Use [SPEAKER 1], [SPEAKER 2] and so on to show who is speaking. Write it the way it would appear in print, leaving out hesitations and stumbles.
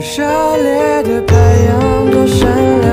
[SPEAKER 1] 热烈的太阳多闪亮。